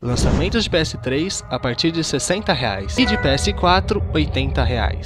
Lançamentos de PS3 a partir de R$ 60 e de PS4 R$ 80.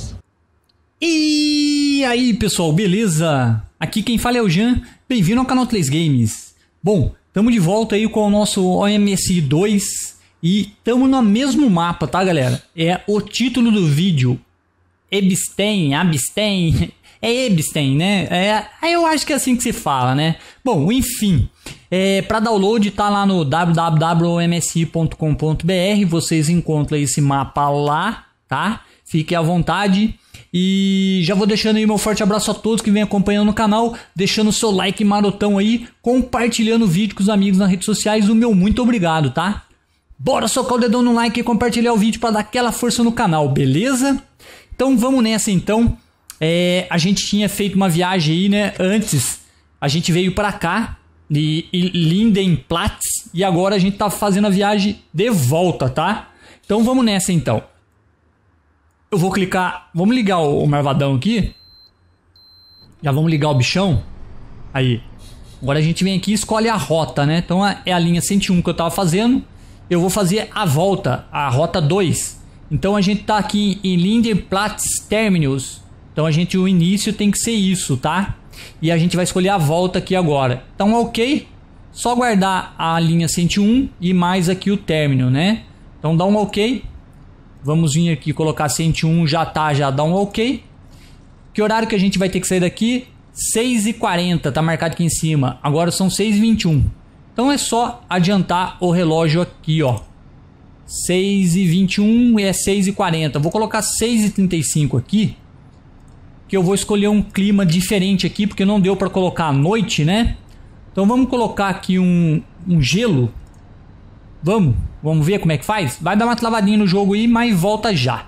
E aí pessoal, beleza? Aqui quem fala é o Jean, bem-vindo ao canal 3 Games. Bom, estamos de volta aí com o nosso OMSI 2 e estamos no mesmo mapa, tá galera? É o título do vídeo, Ebstein, é Ebstein, né? Eu acho que é assim que se fala, né? Bom, enfim, para download tá lá no www.omsi.com.br, vocês encontram esse mapa lá, tá? Fiquem à vontade. E já vou deixando aí meu forte abraço a todos que vêm acompanhando no canal, deixando o seu like marotão aí, compartilhando o vídeo com os amigos nas redes sociais, o meu muito obrigado, tá? Bora socar o dedão no like e compartilhar o vídeo para dar aquela força no canal, beleza? Então vamos nessa então. A gente tinha feito uma viagem aí, né? Antes a gente veio para cá, de Lindenplatz, e agora a gente tá fazendo a viagem de volta, tá? Então vamos nessa então. Eu vou clicar, vamos ligar o marvadão aqui. Já vamos ligar o bichão. Aí. Agora a gente vem aqui e escolhe a rota, né? Então é a linha 101 que eu tava fazendo. Eu vou fazer a volta, a rota 2. Então a gente tá aqui em Lindenplatz Terminus. Então o início tem que ser isso, tá? E a gente vai escolher a volta aqui agora. Então ok. Só guardar a linha 101 e mais aqui o término, né? Então dá um ok. Vamos vir aqui colocar 101, já dá um ok. Que horário que a gente vai ter que sair daqui? 6h40, tá marcado aqui em cima. Agora são 6h21. Então é só adiantar o relógio aqui, ó. 6h21 e é 6h40. Vou colocar 6h35 aqui. Que eu vou escolher um clima diferente aqui, porque não deu para colocar à noite, né? Então vamos colocar aqui um gelo. Vamos ver como é que faz? Vai dar uma travadinha no jogo aí, mas volta já.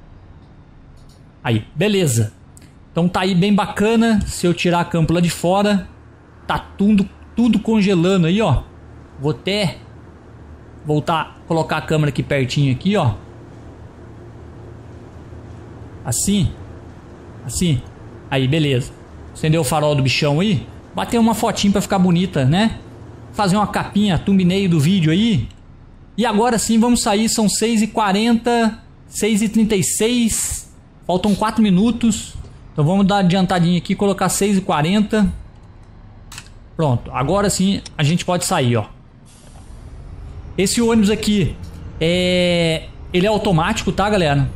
Aí, beleza. Então tá aí bem bacana. Se eu tirar a campo lá de fora, tá tudo congelando aí, ó. Vou até voltar, colocar a câmera aqui pertinho aqui, ó. Assim. Aí, beleza. Acendeu o farol do bichão aí. Bater uma fotinha pra ficar bonita, né? Fazer uma capinha, thumbnail do vídeo aí. E agora sim vamos sair, são 6h40, 6h36, faltam 4 minutos. Então vamos dar uma adiantadinha aqui, colocar 6h40. Pronto, agora sim a gente pode sair, ó. Esse ônibus aqui, ele é automático, tá galera?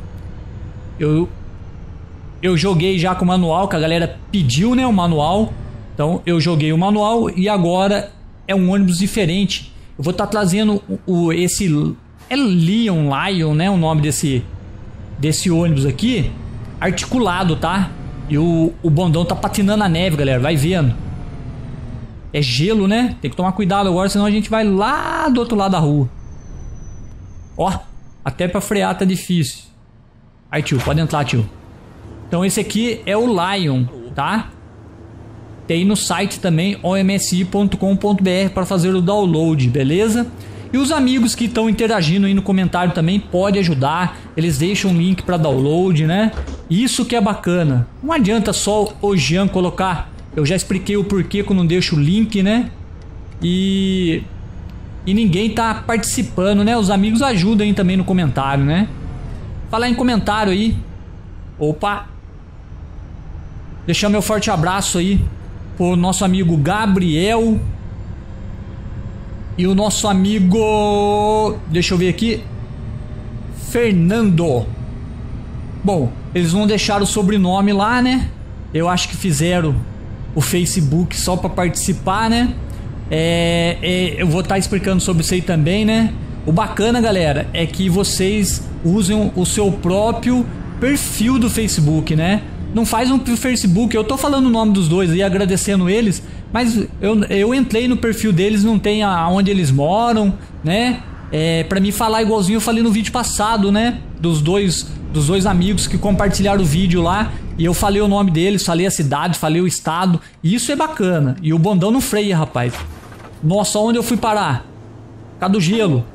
Eu joguei já com o manual, que a galera pediu, né, o manual. Então eu joguei o manual e agora é um ônibus diferente. Eu vou estar trazendo esse Lion, né? O nome desse ônibus aqui. Articulado, tá? E o bondão tá patinando na neve, galera. Vai vendo. É gelo, né? Tem que tomar cuidado agora, senão a gente vai lá do outro lado da rua. Ó, até pra frear tá difícil. Aí, tio, pode entrar, tio. Então esse aqui é o Lion, tá? Tem no site também, omsi.com.br, para fazer o download, beleza? E os amigos que estão interagindo aí no comentário também pode ajudar. Eles deixam um link para download, né? Isso que é bacana. Não adianta só o Jean colocar. Eu já expliquei o porquê que eu não deixo o link, né? E ninguém tá participando, né? Os amigos ajudam aí também no comentário, né? Falar em comentário aí. Opa! Deixar meu forte abraço aí o nosso amigo Gabriel e o nosso amigo, deixa eu ver aqui, Fernando. Bom, eles vão deixar o sobrenome lá, né? Eu acho que fizeram o Facebook só para participar, né? Eu vou estar explicando sobre isso aí também, né? O bacana, galera, é que vocês usem o seu próprio perfil do Facebook, né? Não faz um Facebook, eu tô falando o nome dos dois e agradecendo eles, mas eu entrei no perfil deles, não tem aonde eles moram, né? Pra mim falar igualzinho eu falei no vídeo passado, né? Dos dois amigos que compartilharam o vídeo lá, e eu falei o nome deles, falei a cidade, falei o estado, e isso é bacana. E o bondão não freia, rapaz. Nossa, onde eu fui parar? Cadê o gelo?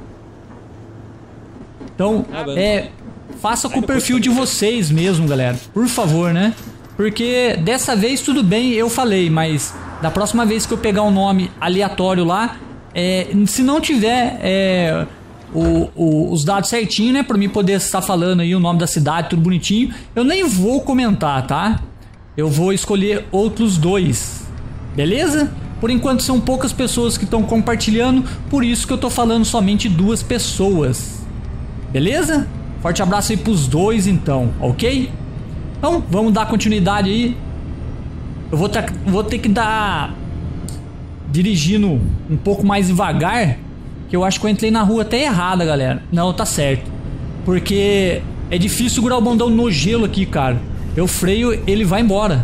Então, faça com o perfil de vocês mesmo, galera. Por favor, né? Porque dessa vez tudo bem, eu falei, mas da próxima vez que eu pegar um nome aleatório lá, se não tiver os dados certinho, né? Pra mim poder estar falando aí o nome da cidade, tudo bonitinho. Eu nem vou comentar, tá? Eu vou escolher outros 2. Beleza? Por enquanto são poucas pessoas que estão compartilhando, por isso que eu tô falando somente 2 pessoas. Beleza? Forte abraço aí pros 2 então, ok? Então, vamos dar continuidade aí. Eu vou ter que dar... dirigindo um pouco mais devagar, que eu acho que eu entrei na rua até errada, galera. Não, tá certo. Porque é difícil segurar o bundão no gelo aqui, cara. Eu freio, ele vai embora.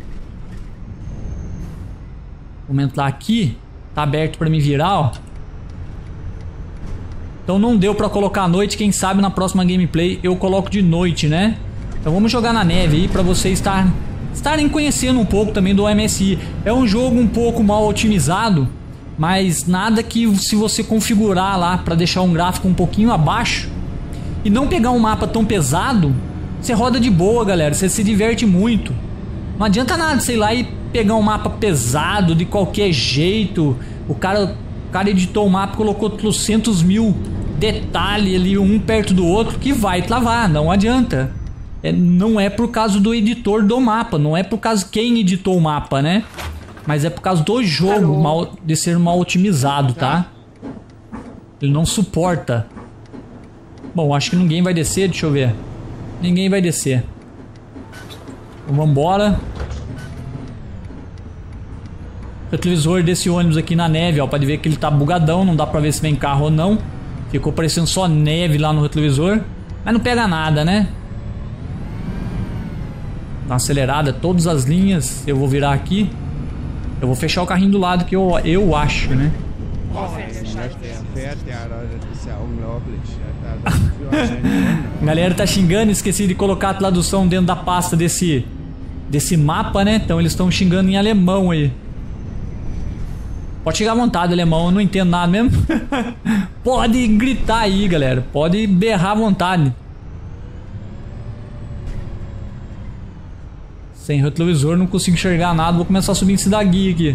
Vamos entrar aqui. Tá aberto pra me virar, ó. Então não deu pra colocar à noite. Quem sabe na próxima gameplay eu coloco de noite, né? Então vamos jogar na neve aí pra vocês estarem conhecendo um pouco também do MSI. É um jogo um pouco mal otimizado, mas nada que se você configurar lá pra deixar um gráfico um pouquinho abaixo e não pegar um mapa tão pesado, você roda de boa, galera. Você se diverte muito. Não adianta nada, sei lá, e pegar um mapa pesado de qualquer jeito. O cara editou o mapa, colocou 300.000 detalhes ali um perto do outro que vai travar, não adianta. Não é por causa do editor do mapa, não é por causa de quem editou o mapa, né? Mas é por causa do jogo de ser mal otimizado, tá? Ele não suporta. Bom, acho que ninguém vai descer, deixa eu ver. Ninguém vai descer. Então, vamos embora. O retrovisor desse ônibus aqui na neve, ó, pode ver que ele tá bugadão, não dá pra ver se vem carro ou não. Ficou parecendo só neve lá no retrovisor, mas não pega nada, né? Dá uma acelerada, todas as linhas. Eu vou virar aqui. Eu vou fechar o carrinho do lado que eu acho, né? A galera tá xingando, esqueci de colocar a tradução dentro da pasta desse mapa, né? Então eles estão xingando em alemão aí. Pode chegar à vontade, alemão, eu não entendo nada mesmo. Pode gritar aí, galera. Pode berrar à vontade. Sem retrovisor não consigo enxergar nada. Vou começar a subir em cidade aqui.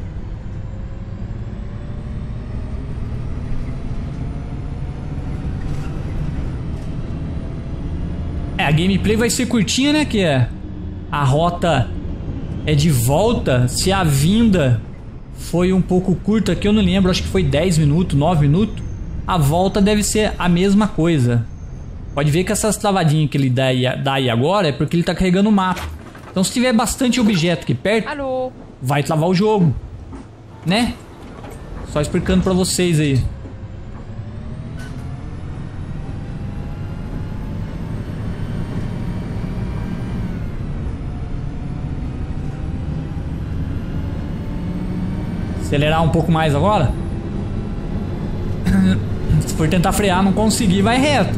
A gameplay vai ser curtinha, né? Que a rota é de volta. Se a vinda foi um pouco curta aqui, eu não lembro. Acho que foi 10 minutos, 9 minutos. A volta deve ser a mesma coisa. Pode ver que essas travadinhas que ele dá aí agora é porque ele tá carregando o mapa. Então se tiver bastante objeto aqui perto, vai travar o jogo, né? Só explicando pra vocês aí. Acelerar um pouco mais agora. Se for tentar frear, não conseguir, vai reto.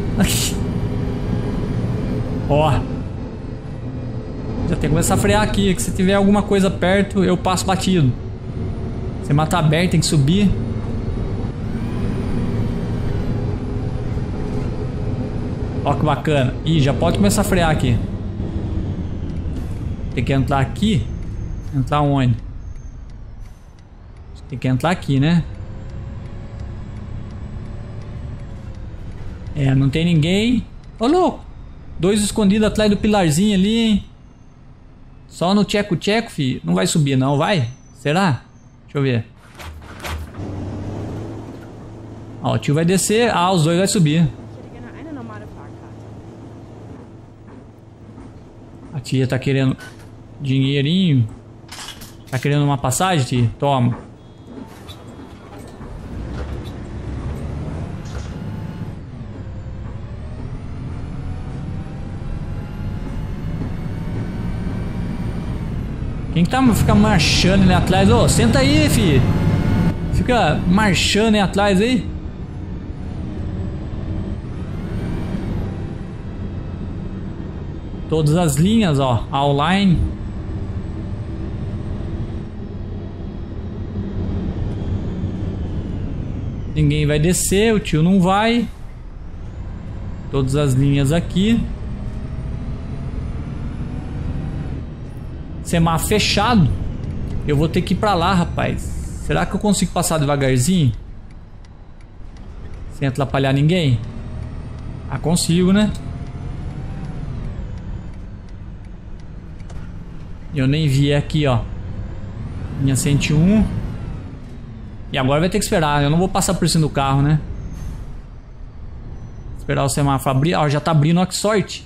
Ó. Já tem que começar a frear aqui, que se tiver alguma coisa perto, eu passo batido. Você mata aberto, tem que subir. Ó que bacana. Ih, já pode começar a frear aqui. Tem que entrar aqui. Entrar onde? Tem que entrar aqui, né? É, não tem ninguém. Ô, louco. 2 escondidos atrás do pilarzinho ali, hein? Só no tcheco-tcheco, filho. Não vai subir não, vai? Será? Deixa eu ver. Ó, o tio vai descer. Ah, os 2 vai subir. A tia tá querendo dinheirinho. Tá querendo uma passagem, tia? Toma. Quem que tá fica marchando ali atrás? Ô, senta aí, fi. Fica marchando aí atrás aí. Todas as linhas, ó, outline. Ninguém vai descer, o tio não vai. Todas as linhas aqui. Semáforo fechado. Eu vou ter que ir pra lá, rapaz. Será que eu consigo passar devagarzinho? Sem atrapalhar ninguém. Ah, consigo, né? Eu nem vi aqui, ó. Linha 101. E agora vai ter que esperar. Eu não vou passar por cima do carro, né? Esperar o semáforo abrir. Ó, já tá abrindo, ó, que sorte.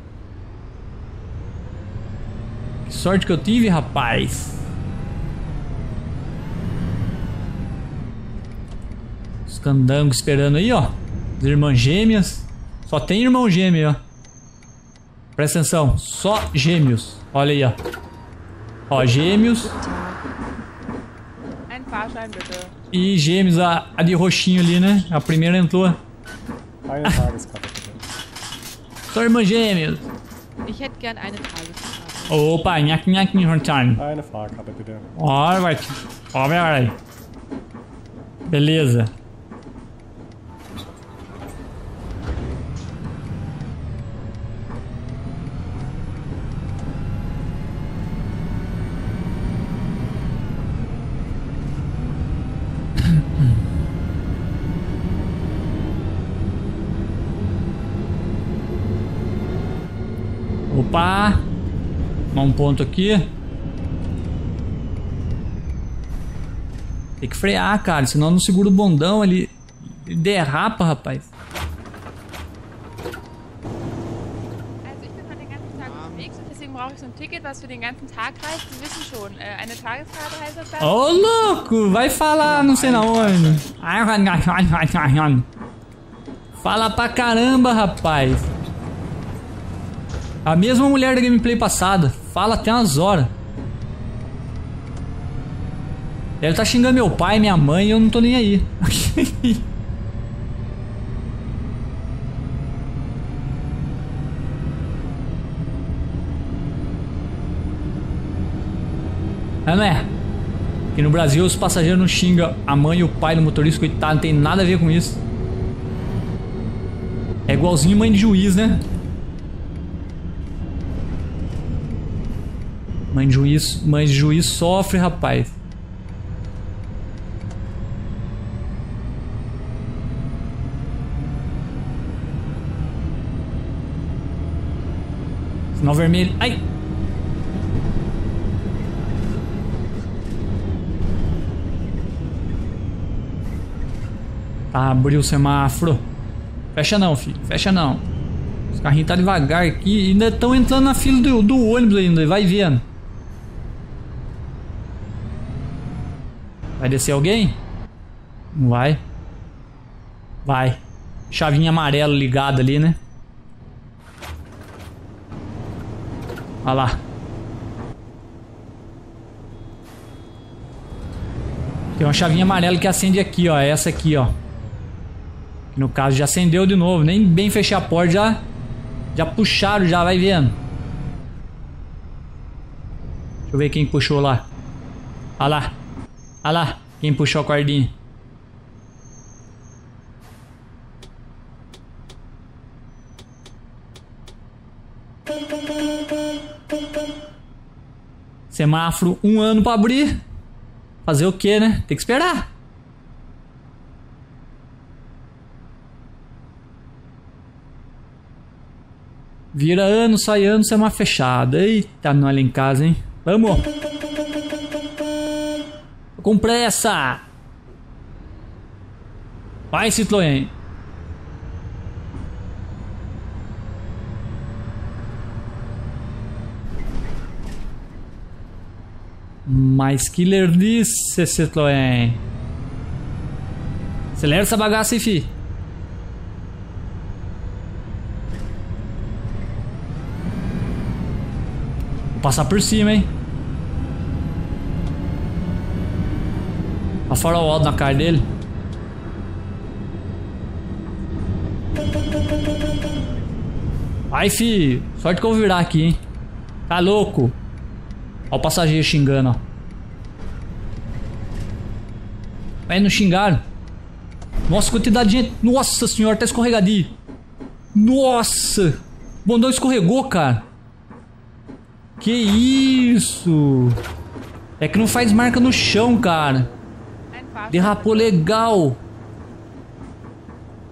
Que sorte que eu tive, rapaz. Os candangos esperando aí, ó. As irmãs gêmeas. Só tem irmão gêmeo, ó. Presta atenção. Só gêmeos. Olha aí, ó. Ó, gêmeos. E gêmeos, a de roxinho ali, né? A primeira entrou. Só irmãs gêmeos. Ich hätte gern eine Tageskarte. Opa, nhaque, nhaque, nhaque. Eine Fahrkarte, bitte. Ó, vai. Ó, vai. Beleza. Opa! Um ponto aqui. Tem que frear, cara, senão não segura o bondão, ele derrapa, rapaz. Also ich bin heute den ganzen Tag unterwegs und deswegen brauche ich so ein Ticket, was für den ganzen Tag reicht. Sie wissen schon, eine Tageskarte heißt das dann. Ô, louco, vai falar não sei na onde. Fala pra caramba, rapaz. A mesma mulher da gameplay passada. Fala até umas horas. Ele tá xingando meu pai, minha mãe e eu não tô nem aí. Não é? Aqui no Brasil os passageiros não xingam a mãe e o pai do motorista, coitado, não tem nada a ver com isso. É igualzinho mãe de juiz, né? Mãe de juiz sofre, rapaz. Sinal vermelho. Ai! Tá, abriu o semáforo. Fecha não, filho. Fecha não. Os carrinhos tá devagar aqui. E ainda estão entrando na fila do ônibus ainda. Vai vendo. Vai descer alguém? Não vai. Vai. Chavinha amarela ligada ali, né? Olha lá. Tem uma chavinha amarela que acende aqui, ó. Essa aqui, ó. Que no caso já acendeu de novo. Nem bem fechei a porta, já puxaram, já vai vendo. Deixa eu ver quem puxou lá. Olha lá. Olha lá, quem puxou a cordinha. Semáforo, 1 ano pra abrir. Fazer o que, né? Tem que esperar. Vira ano, sai ano, semáforo fechado. Eita, não olha em casa, hein? Vamos! Com pressa! Vai, Citroën! Mas que lerdice, Citroën! Acelera essa bagaça aí, fi! Vou passar por cima, hein? A farol alto na cara dele. Vai, fi. Sorte que eu vou virar aqui, hein. Tá louco. Ó o passageiro xingando, ó. Vai, não xingaram. Nossa, quantidade de gente. Nossa senhora, tá escorregadio. Nossa. O bondão escorregou, cara. Que isso. É que não faz marca no chão, cara. Derrapou legal.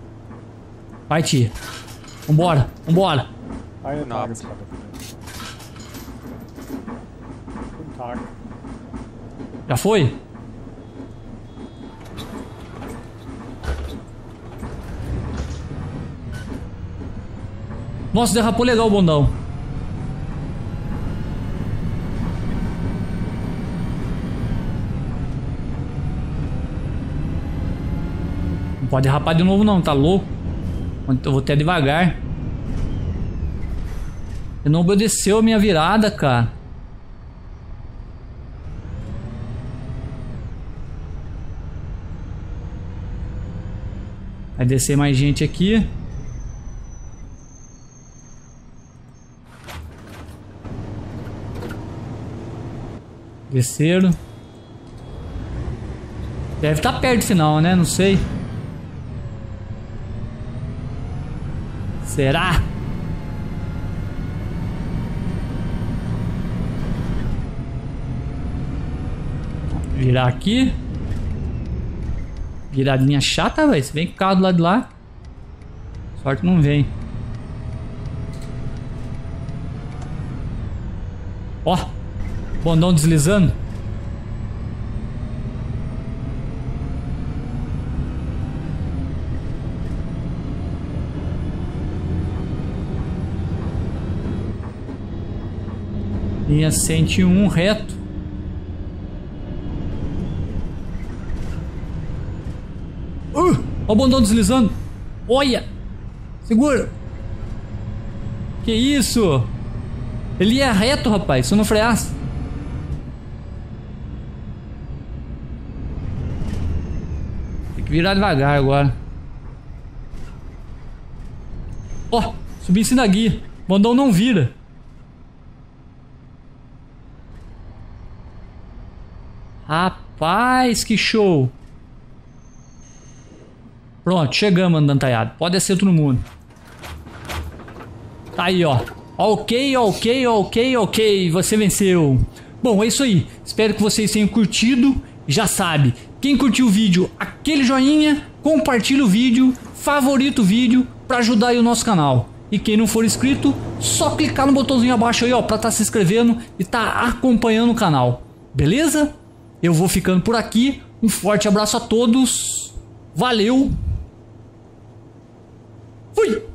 Vai, tia. Vambora, vambora. Eine Tageskarte bitte. Guten Tag. Já foi? Nossa, derrapou legal o bondão. Não pode derrapar de novo não, tá louco? Eu vou até devagar. Ele não obedeceu a minha virada, cara. Vai descer mais gente aqui. Desceram. Deve estar perto do final, né? Não sei. Será? Virar aqui. Viradinha chata, velho. Você vem com o carro do lado de lá. Sorte que não vem. Ó. Bondão deslizando. Linha 101 reto. Ó o bondão deslizando. Olha. Segura. Que isso? Ele ia reto, rapaz. Se eu não freasse. Tem que virar devagar agora. Ó. Subi em cima da guia. Bondão não vira. Rapaz, que show. Pronto, chegamos andando taiado. Pode descer todo mundo. Tá aí, ó. Ok, ok, ok, ok. Você venceu. Bom, é isso aí. Espero que vocês tenham curtido. Já sabe, quem curtiu o vídeo, aquele joinha, compartilha o vídeo, favorita o vídeo pra ajudar aí o nosso canal. E quem não for inscrito, só clicar no botãozinho abaixo aí, ó, pra tá se inscrevendo e tá acompanhando o canal. Beleza? Eu vou ficando por aqui. Um forte abraço a todos. Valeu. Fui!